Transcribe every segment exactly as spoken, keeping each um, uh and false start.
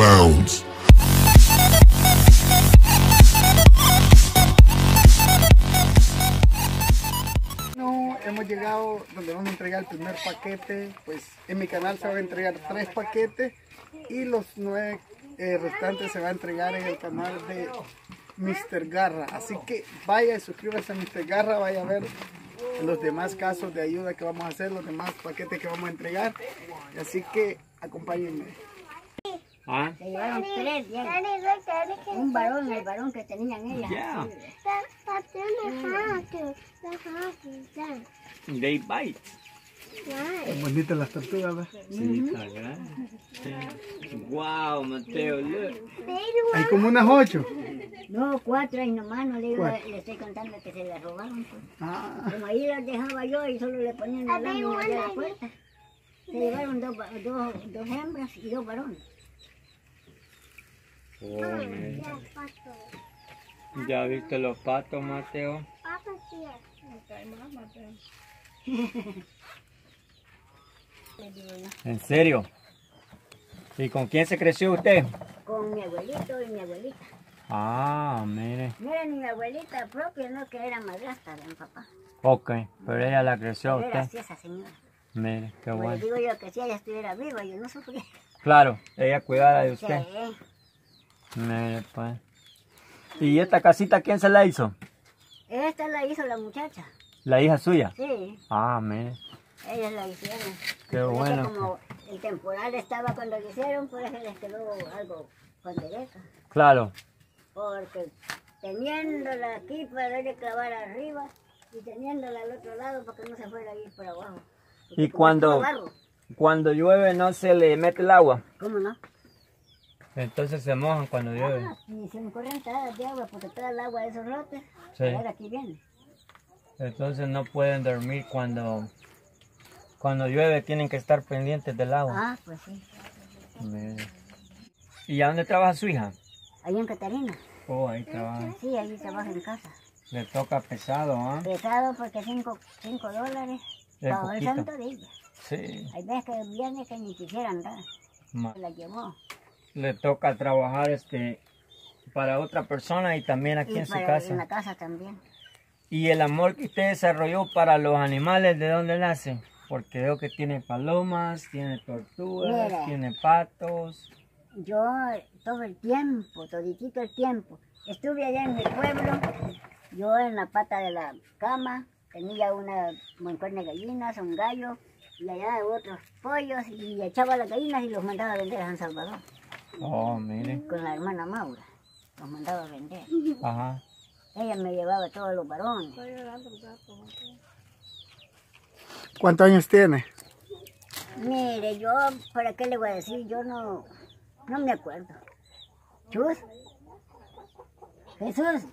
bounds. No, hemos llegado donde vamos a entregar el primer paquete. Pues en mi canal se van a entregar tres paquetes y los nueve eh, restantes se va a entregar en el canal de mister Garra. Así que vaya y suscríbase a mister Garra, vaya a ver los demás casos de ayuda que vamos a hacer, los demás paquetes que vamos a entregar. Así que acompáñenme. ¿Ah? Se llevaron tres, ya. Un varón, el varón que tenían ellas. Yeah. Sí. They bite. Qué bonitas las tortugas, ¿verdad? Sí, está grande. Sí. Wow, Mateo, look. Hay como unas ocho. No, cuatro ahí nomás, no le, digo, ¿Cuál? le estoy contando que se las robaron. Pues. Ah, Como ahí las dejaba yo y solo le ponían el lámina de la puerta. Se llevaron dos, va- dos, dos hembras y dos varones. Oh, man. ¿Ya viste los patos, Mateo? ¿En serio? ¿Y con quién se creció usted? Con mi abuelito y mi abuelita. Ah, mire. No era ni mi abuelita propia, no, que era madrastra de mi papá. Ok, pero ella la creció a Pero era usted. así esa señora. Mire, qué Como le bueno. digo yo que si ella estuviera viva, yo no sufría. Claro, ella cuidaba de Sí. usted. Mire, pues. ¿Y esta casita quién se la hizo? Esta la hizo la muchacha. ¿La hija suya? Sí, Ah, mire. ellas la hicieron. Qué Por eso bueno. como el temporal estaba cuando lo hicieron, por eso les quedó algo con derecho. Claro. Porque teniéndola aquí para ir a clavar arriba y teniéndola al otro lado para que no se fuera a ir por abajo. Porque ¿Y como cuando, es puro barro, cuando llueve no se le mete el agua? ¿cómo no? Entonces se mojan cuando llueve. Ah, y se me corren entradas de agua porque toda el agua de esos lotes, Sí. a ver, aquí viene. Entonces no pueden dormir cuando, cuando llueve, tienen que estar pendientes del agua. Ah, pues sí. Mire. ¿Y a dónde trabaja su hija? Ahí en Catarina. Oh, ahí trabaja. Sí, ahí trabaja en casa. Le toca pesado, ¿ah? Pesado porque cinco, cinco dólares Es todo el poquito. santo día. Sí. Hay veces que viene que ni quisiera andar. Ma- Se la llevó. Le toca trabajar este para otra persona y también aquí Y en su para- casa. en la casa también. ¿Y el amor que usted desarrolló para los animales, de dónde nace? Porque veo que tiene palomas, tiene tortugas, Mira. tiene patos. Yo todo el tiempo, toditito el tiempo, estuve allá en mi pueblo, yo en la pata de la cama, tenía una montón de gallinas, un gallo, y allá otros pollos, y echaba las gallinas y los mandaba a vender a San Salvador, Oh, mire. con la hermana Maura, los mandaba a vender. Ajá. Ella me llevaba todos los varones. ¿cuántos años tiene? Mire, yo, ¿para qué le voy a decir? Yo no, no me acuerdo. Chus, Jesús,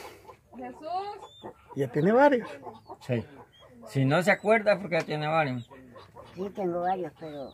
Ya tiene varios. Sí. Si no se acuerda, porque tiene varios. sí tengo varios, pero...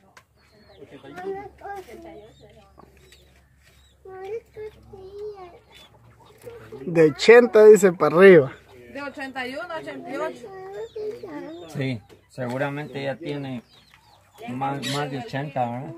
De ochenta dice para arriba. De ochenta y uno, ochenta y ocho. Sí, seguramente ya tiene más, más de ochenta, ¿verdad?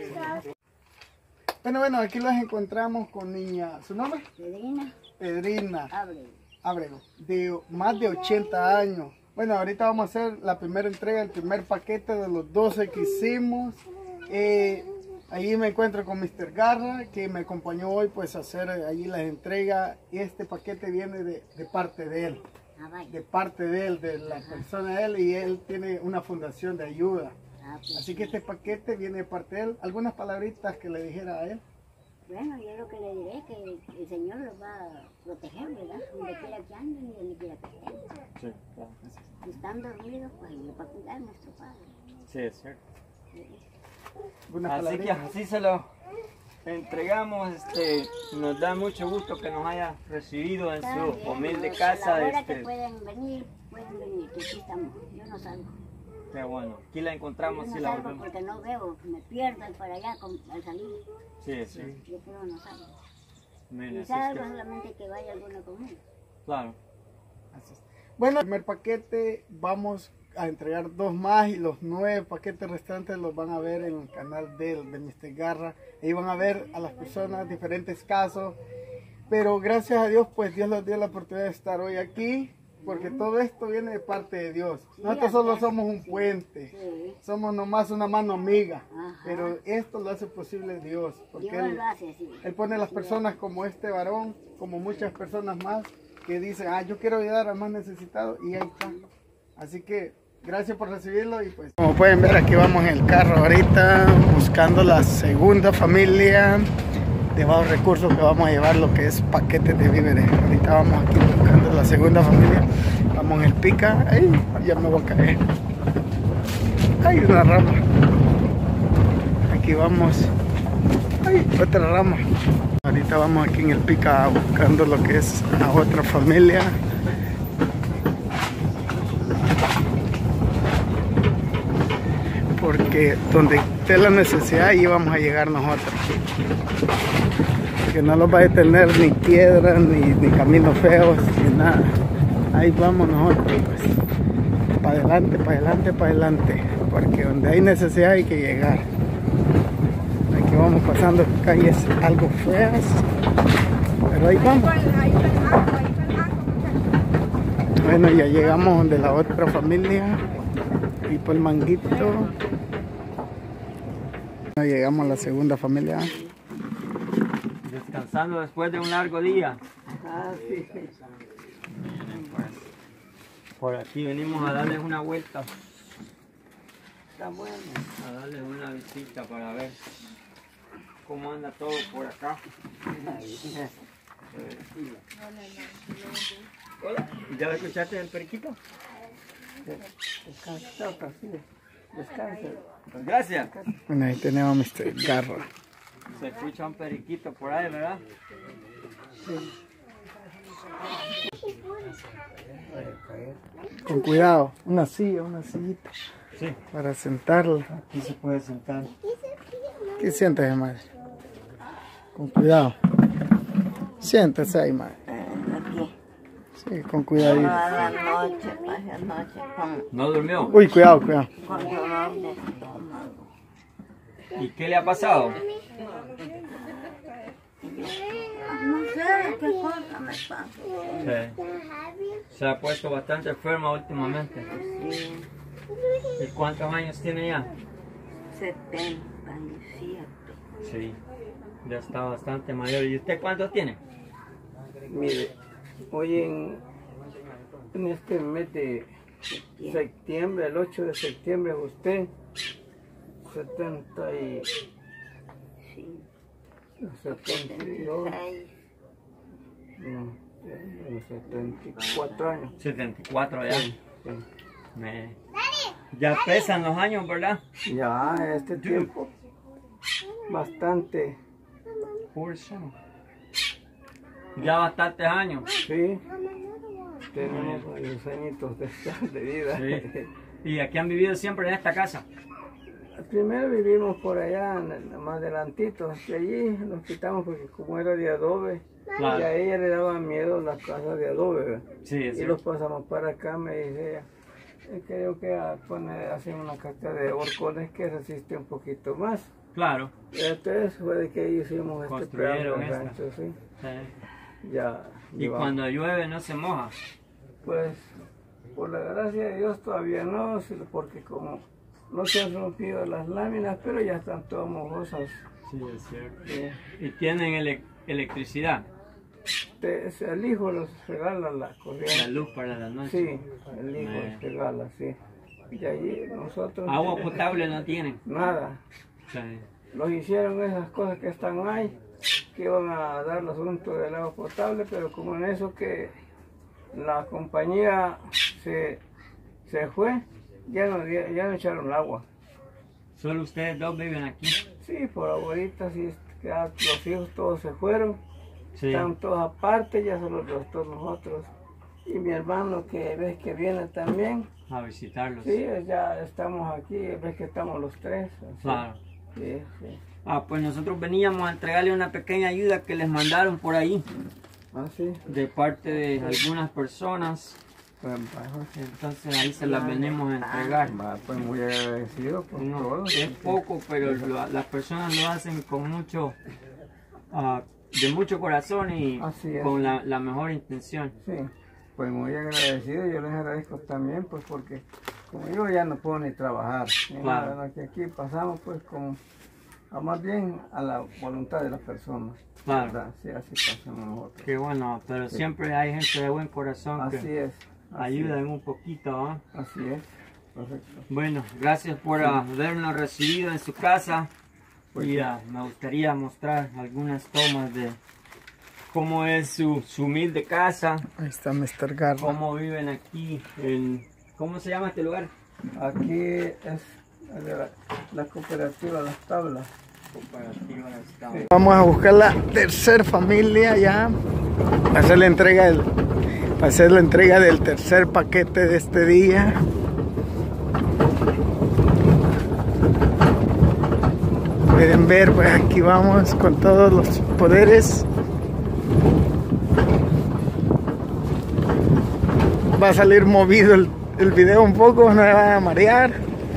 Bueno, bueno, aquí los encontramos con niña. ¿Su nombre? Pedrina, Pedrina abre. Ábrego, de más de ochenta años. Bueno, ahorita vamos a hacer la primera entrega, el primer paquete de los doce que hicimos. Eh, Allí me encuentro con mister Garra, que me acompañó hoy pues a hacer allí las entregas. Este paquete viene de, de parte de él, Ah, vaya. de parte de él, de la persona de él, y él tiene una fundación de ayuda. Ah, pues, Así que este paquete viene de parte de él. ¿Algunas palabritas que le dijera a él? bueno, yo lo que le diré es que el Señor los va a proteger, ¿verdad? Donde quiera que anden y donde quiera que estén. Sí, claro. Si están dormidos, pues Él va a cuidar a nuestro Padre. Sí, es cierto. ¿Algunas Así que palabritas? así se lo entregamos. Este, nos da mucho gusto que nos haya recibido en Está su bien, humilde a casa. la hora Este, que pueden venir, pueden venir, que aquí estamos. Yo no salgo. qué bueno. Aquí la Yo encontramos, no sí la salgo volvemos. porque no veo, me pierdo para allá con- al salir. Sí, sí. Yo creo no salgo. Mira, Si así es salgo que- solamente que vaya alguna conmigo. claro. Así es. Bueno, el primer paquete vamos a entregar dos más y los nueve paquetes restantes los van a ver en el canal de, de mister Garra. Ahí van a ver a las personas, diferentes casos. Pero gracias a Dios, pues Dios nos dio la oportunidad de estar hoy aquí, porque todo esto viene de parte de Dios. Nosotros solo somos un puente, somos nomás una mano amiga, pero esto lo hace posible Dios, porque Él, Él pone a las personas como este varón, como muchas personas más, que dicen, ah, yo quiero ayudar al más necesitado, y ahí está. Así que gracias por recibirlo y pues... Como pueden ver, aquí vamos en el carro ahorita, buscando la segunda familia de bajos recursos que vamos a llevar lo que es paquetes de víveres. Ahorita vamos aquí buscando la segunda familia. Vamos en el pica. Ay, ya me voy a caer. Hay una rama. Aquí vamos. Ay, otra rama. Ahorita vamos aquí en el pica buscando lo que es a otra familia. Porque donde esté la necesidad, ahí vamos a llegar nosotros. Que no los va a detener ni piedras, ni, ni caminos feos, ni nada. Ahí vamos nosotros, pues. Para adelante, para adelante, para adelante. Porque donde hay necesidad hay que llegar. Aquí vamos pasando calles algo feas, pero ahí vamos. Bueno, ya llegamos donde la otra familia. Y por el manguito. Llegamos a la segunda familia. Descansando después de un largo día. Ah, sí. Por aquí venimos a darles una vuelta. Está bueno. A darles una visita para ver cómo anda todo por acá. Hola, ¿ya escuchaste el periquito? Descansa, sí. Descansa. Pues gracias. Bueno, ahí tenemos a mister Garra. Se escucha un periquito por ahí, ¿verdad? Sí. Con cuidado, una silla, una sillita. Sí. Para sentarla. Aquí se puede sentar. ¿Qué sientes, madre? Con cuidado. Siéntese ahí, madre. Aquí. Sí, con cuidado. Toda la noche, pasa noche con, ¿No durmió? Uy, cuidado, cuidado. con dolor de estómago. ¿Y qué le ha pasado? No sé qué cosa me pasa. Sí. Se ha puesto bastante enferma últimamente. Sí, ¿Y cuántos años tiene ya? setenta y siete. Sí. Ya está bastante mayor. ¿Y usted cuántos tiene? Mire, hoy en, en este mes de septiembre, el ocho de septiembre, usted setenta y Sí, setenta y dos, seis. no, eh, setenta y cuatro años. setenta y cuatro ya. Sí. Me- Ya pesan los años, ¿verdad? Ya este tiempo bastante, Ya bastantes años. sí, tenemos varios añitos de, de vida. Sí. ¿Y aquí han vivido siempre en esta casa? Primero vivimos por allá, en el- más adelantito, y allí nos quitamos porque como era de adobe, Claro. y a ella le daba miedo las casas de adobe, ¿verdad? Sí, es Y cierto. los pasamos para acá, me dice ella. Eh, Creo que ah, pone, hacen una casta de horcones que resiste un poquito más. Claro. Entonces fue de que hicimos este Construyeron pedazo de esta. rancho, sí. Sí. Ya Y llevamos. cuando llueve no se moja. Pues, por la gracia de Dios todavía no, sino porque como no se han rompido las láminas, pero ya están todas mojosas. Sí, es cierto. Sí. ¿Y tienen ele- electricidad? Te- el hijo los regala la La corriente. luz para la noche. Sí, el hijo Eh. los regala, sí. Y allí nosotros... Agua potable no tienen. Nada. Sí. Los hicieron esas cosas que están ahí, que iban a dar el asunto del agua potable, pero como en eso que la compañía se, se fue, ya no, di- ya no echaron el agua. Solo ustedes dos viven aquí. Sí, por ahorita sí, ya los hijos todos se fueron, Sí. están todos aparte, ya solo los dos nosotros. Y mi hermano que ves que viene también, A visitarlos. sí, ya estamos aquí, ves que estamos los tres. así. Claro. Sí, sí. Ah, pues nosotros veníamos a entregarle una pequeña ayuda que les mandaron por ahí Ah, sí. de parte de algunas personas Pues, bajo, sí. Entonces ahí se las venimos a entregar. Va, pues muy agradecido por No, todo. es poco, pero lo- las personas lo hacen con mucho, ah, de mucho corazón y Así es. con la, la mejor intención. Sí, pues muy agradecido. Yo les agradezco también, pues porque como yo ya no puedo ni trabajar. Ni Claro. nada, que aquí pasamos pues como a más bien a la voluntad de las personas. Claro. ¿Verdad? Sí, así pasamos nosotros. Qué bueno, pero Sí. siempre hay gente de buen corazón Así que es. Así ayudan un poquito. ¿Ah? es, Así es. Perfecto. Bueno, gracias por ah, habernos recibido en su casa. Y ah, me gustaría mostrar algunas tomas de cómo es su, su humilde casa, Ahí está mister Garra. cómo viven aquí en... ¿Cómo se llama este lugar? Aquí es de la, la cooperativa Las Tablas. Cooperativa Las Tablas. Vamos a buscar la tercera familia ya para hacer la entrega del, para hacer la entrega del tercer paquete de este día. Pueden ver, pues aquí vamos con todos los poderes. Va a salir movido el, el video un poco, no me van a marear.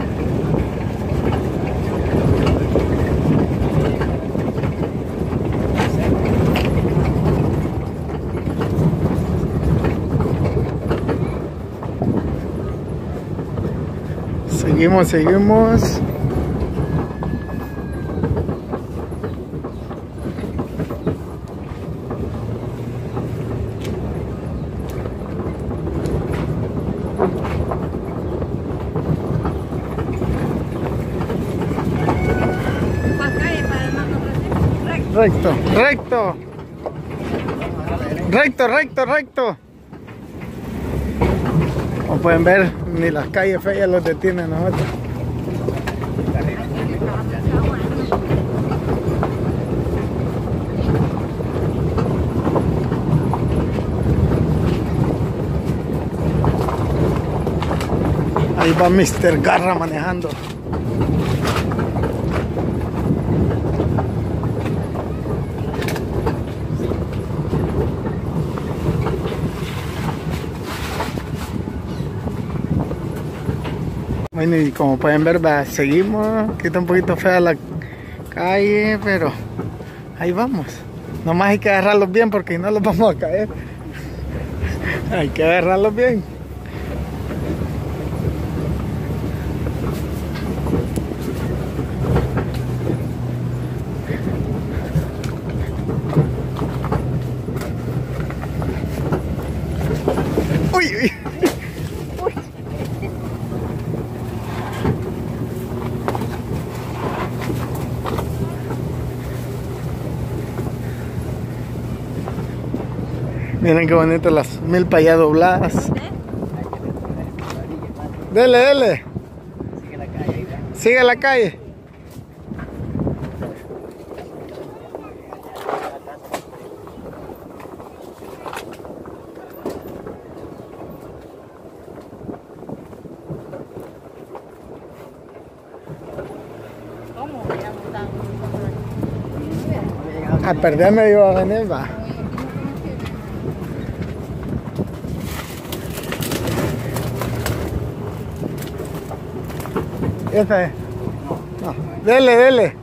Seguimos, seguimos. Para calle, para el mando recto. Recto, recto. Recto, recto, recto. Como pueden ver, ni las calles feas los detienen nosotros. Ahí va mister Garra manejando. Bueno, y como pueden ver, va, seguimos. Aquí está un poquito fea la calle, pero ahí vamos. Nomás hay que agarrarlos bien porque si no los vamos a caer. Hay que agarrarlos bien. Uy, uy. Miren qué bonito las milpas ya dobladas. Dele, dele. Sigue la calle. ¿Cómo? Ya no están. A perderme iba a venir, va. Esta es. No. Dele, dele.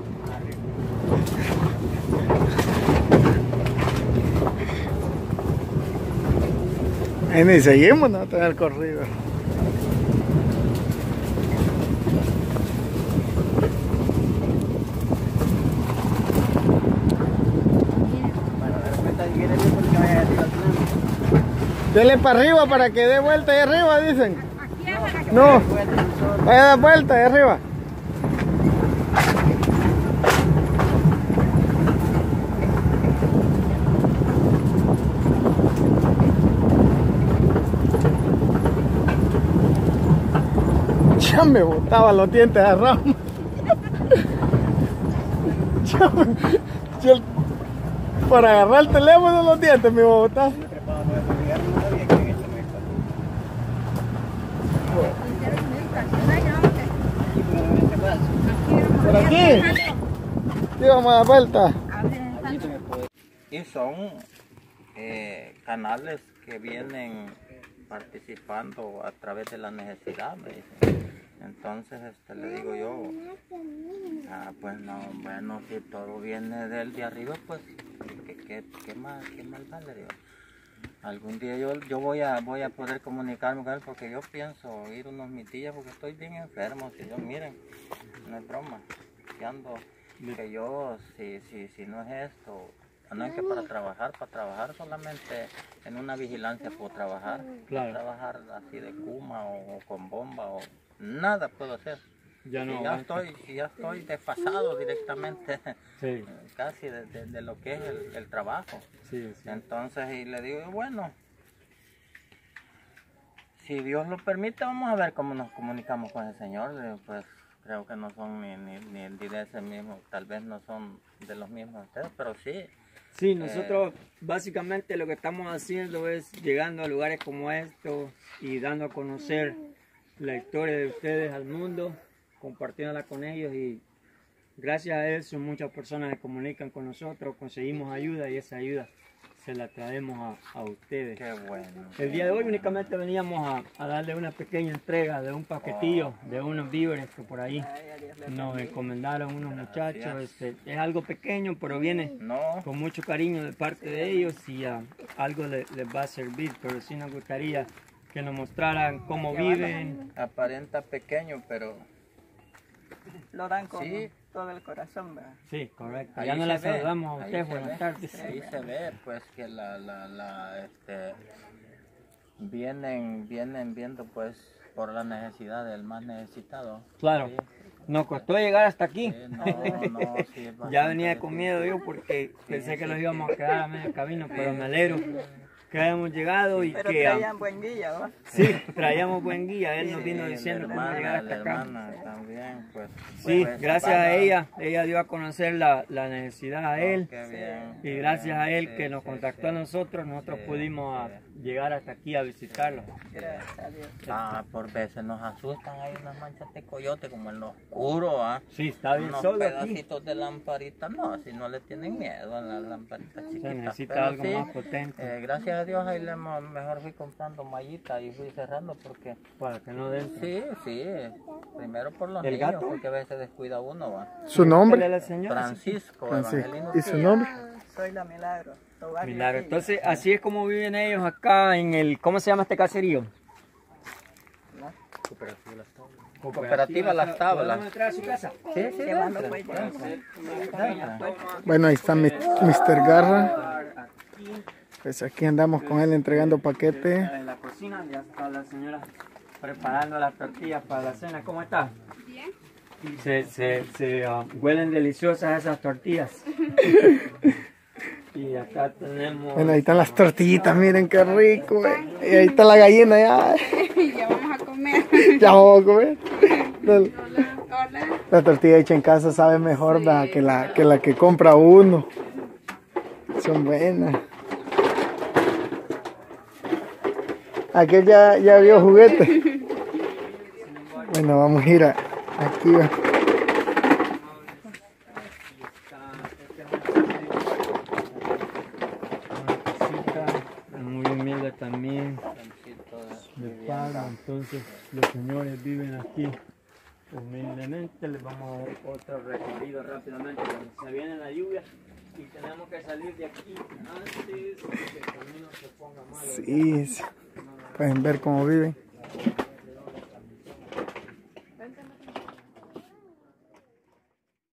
Ahí ni seguimos, no tener corrido. Dele para arriba para que dé vuelta ahí arriba, dicen. No, vaya a dar vuelta ahí arriba. Ya me botaba los dientes a Ramos. Yo, yo, para agarrar el teléfono los dientes me iba a botar. Por aquí. Sí, vamos a dar vuelta. Y son eh, canales que vienen participando a través de la necesidad, me dice. Entonces este, le digo yo, ah, pues no, bueno, si todo viene del de arriba, pues, ¿qué, qué, qué más, qué más vale? Digo, algún día yo, yo voy, a, voy a poder comunicarme con él porque yo pienso ir unos mis días porque estoy bien enfermo. Si yo, miren, no es broma, que ando, que yo, si, si, si no es esto, no es que para trabajar, para trabajar solamente en una vigilancia puedo trabajar, Claro. trabajar así de cuma o, o con bomba o nada puedo hacer. Ya no Y ya aguanta. estoy, ya estoy desfasado directamente, Sí, casi de, de- de lo que es el, el trabajo. sí, sí. Entonces, y le digo, bueno, si Dios lo permite, vamos a ver cómo nos comunicamos con el Señor. Le digo, pues creo que no son ni, ni, ni de ese mismo, tal vez no son de los mismos ustedes, pero sí. Sí, nosotros básicamente lo que estamos haciendo es llegando a lugares como estos y dando a conocer la historia de ustedes al mundo, compartiéndola con ellos, y gracias a eso muchas personas se comunican con nosotros, conseguimos ayuda y esa ayuda se la traemos a, a ustedes. Qué bueno. El día de hoy únicamente veníamos a, a darle una pequeña entrega de un paquetillo, de unos víveres que por ahí nos encomendaron unos muchachos. Este, es algo pequeño, pero viene No, con mucho cariño de parte de ellos y ah, algo le- les va a servir, pero sí nos gustaría que nos mostraran cómo viven. aparenta pequeño, pero Lo dan con Sí. todo el corazón, ¿verdad? Sí, correcto. ahí Ya no se les ve, saludamos a ahí ustedes, se buenas ve, tardes. Ahí se ve, pues, que la, la, la, este, vienen, vienen viendo, pues, por la necesidad del más necesitado. Claro, Sí, nos costó llegar hasta aquí. sí, no, no, sí, es Ya bastante venía con miedo yo porque pensé que los íbamos a quedar a medio camino, pero me alegro que hayamos llegado y Pero que ah, traían buen guía, ¿va? sí, traíamos buen guía. Él nos Sí, vino la diciendo cómo hermana, llegar la hasta acá. hermana también, pues. Sí, pues, gracias van a ella, ella dio a conocer la, la necesidad a él. Qué bien, Y qué gracias a bien, él sí, que nos sí, contactó sí. a nosotros, nosotros Sí, pudimos ah, sí. llegar hasta aquí a visitarlo. Gracias a Dios. Ah, por veces nos asustan, hay unas manchas de coyote como en lo oscuro, ¿ah? Sí, está bien Unos solo aquí. pedacitos de lamparita, no, si no le tienen miedo a las lamparitas Se chiquitas. necesita pero algo sí, más potente eh, gracias a Dios ahí le hemos, mejor fui comprando mallitas y fui cerrando porque para que no den. sí, sí, primero por los ¿El niños, gato? porque a veces descuida uno, va. ¿Su Dile a nombre? la señora. Francisco, Francisco. Evangelino ¿Y su Cía. nombre? Soy la Milagro. Tobar Milagro. Villa. Entonces, así es como viven ellos acá en el, ¿cómo se llama este caserío? Cooperativa Las Tablas. ¿Podemos entrar a su casa? Sí, sí, Llevando dentro, pues dentro. ya. Bueno, ahí está mi- mister Garra. Pues aquí andamos con él entregando paquete. En la cocina ya está la señora preparando las tortillas para la cena. ¿Cómo está? Bien. Se, se, se ah, huelen deliciosas esas tortillas. Y acá tenemos... Bueno, ahí están las tortillitas, miren qué rico. eh. Y ahí está la gallina ya. Ya vamos a comer. Ya vamos a comer. La, Hola. la tortilla hecha en casa sabe mejor ¿verdad? que la que la que compra uno. Son buenas. Aquel ya, ya vio juguete. Bueno, vamos a ir a, aquí. Va. Muy humilde también, de pago. Entonces los señores viven aquí humildemente. Les vamos a dar otro recorrido rápidamente cuando se viene la lluvia y tenemos que salir de aquí antes de que el camino se ponga malo. Sí, sí. Pueden ver cómo viven.